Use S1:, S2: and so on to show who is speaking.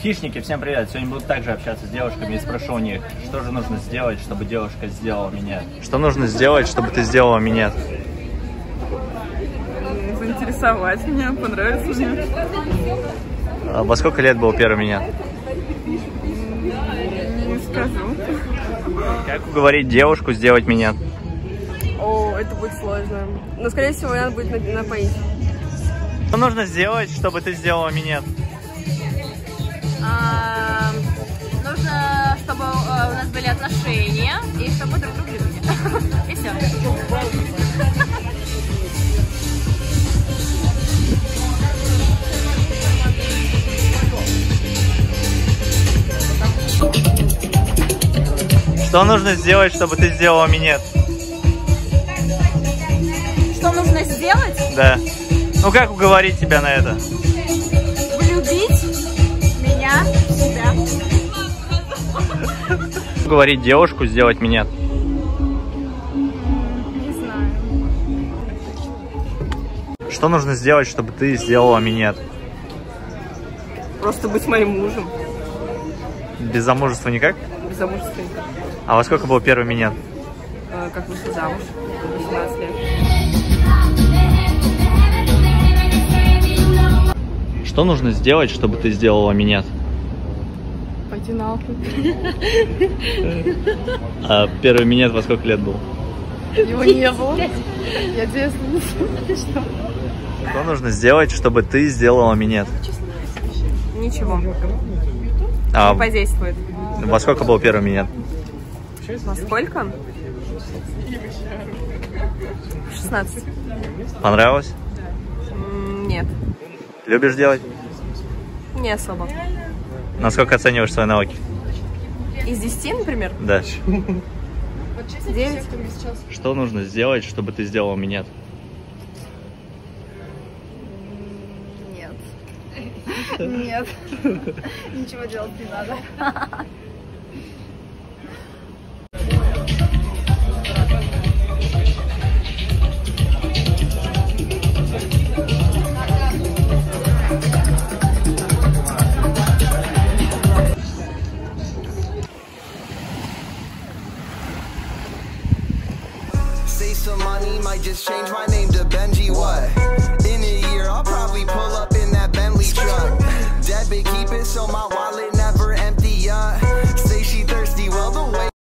S1: Хищники, всем привет! Сегодня буду также общаться с девушками и спрошу у них, что же нужно сделать, чтобы девушка сделала минет. Что нужно сделать, чтобы ты сделала минет?
S2: Заинтересовать меня, понравится мне.
S1: А во сколько лет был первый минет?
S2: Не скажу.
S1: Как уговорить девушку сделать минет?
S2: О, это будет сложно. Но, скорее всего, надо будет напоить.
S1: Что нужно сделать, чтобы ты сделала минет?
S3: Нужно, чтобы у нас были отношения и чтобы друг друга любили. И все.
S1: Что нужно сделать, чтобы ты сделала минет?
S3: Что нужно сделать?
S1: Да. Ну как уговорить тебя на это?
S3: Влюбить меня в себя.
S1: Уговорить девушку сделать минет?
S3: Не знаю.
S1: Что нужно сделать, чтобы ты сделала минет?
S2: Просто быть моим мужем.
S1: Без замужества никак?
S2: Без замужества.
S1: А во сколько был первый минет?
S2: Как вышла замуж. 18 лет.
S1: Что нужно сделать, чтобы ты сделала минет?
S2: Пойти нахуй.
S1: А первый минет во сколько лет был?
S2: Его не было. Я девственница.
S1: Что нужно сделать, чтобы ты сделала минет?
S2: Ничего.
S1: А
S2: Не подействует.
S1: во сколько был первый минет?
S2: Во сколько? 16.
S1: Понравилось?
S2: Нет.
S1: Любишь делать?
S2: Не особо.
S1: Насколько оцениваешь свои навыки?
S2: Из 10, например?
S1: Да.
S2: 9.
S1: Что нужно сделать, чтобы ты сделала минет?
S3: Нет. Нет. Ничего делать не надо.
S4: Some money might just change my name to Benji. What? In a year, I'll probably pull up in that Bentley truck. Debit, keep it so my wallet